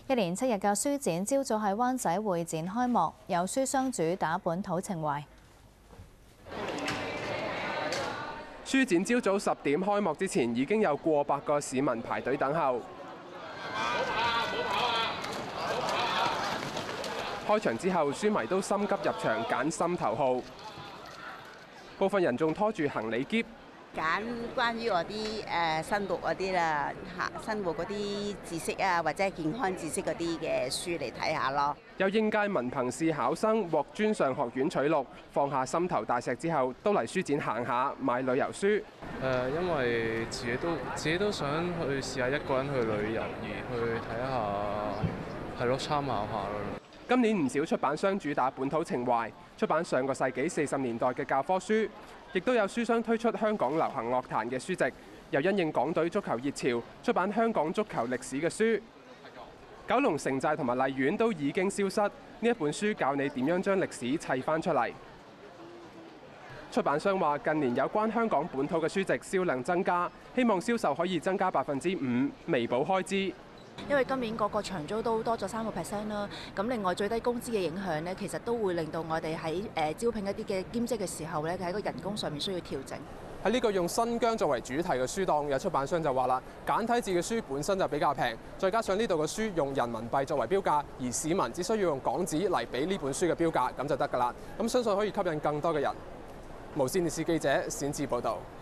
一連7日嘅書展，朝早喺灣仔會展開幕，有書商主打本土情懷。 書展朝早10點開幕之前，已經有過百個市民排隊等候。開場之後，書迷都心急入場揀心頭好，部分人仲拖住行李篋。 揀關於我啲生活嗰啲啦，生活嗰啲知識啊，或者係健康知識嗰啲嘅書嚟睇下咯。 有應屆文憑試考生獲專上學院取錄，放下心頭大石之後，都嚟書展行下買旅遊書。 因為自己都想去試下一個人去旅遊，而去睇下係咯，參考下咯。 今年唔少出版商主打本土情懷，出版上個世紀40年代嘅教科書，亦都有書商推出香港流行樂壇嘅書籍，又因應港隊足球熱潮，出版香港足球歷史嘅書。九龍城寨同埋荔園都已經消失，呢一本書教你點樣將歷史砌翻出嚟。出版商話近年有關香港本土嘅書籍銷量增加，希望銷售可以增加5%，彌補開支。 因為今年嗰個長租都多咗3%啦，咁另外最低工資嘅影響呢，其實都會令到我哋喺招聘一啲嘅兼職嘅時候呢，喺個人工上面需要調整。 喺呢個用新疆作為主題嘅書檔，有出版商就話啦，簡體字嘅書本身就比較平，再加上呢度嘅書用人民幣作為標價，而市民只需要用港紙嚟俾呢本書嘅標價，咁就得㗎啦。咁相信可以吸引更多嘅人。無線電視記者冼志報導。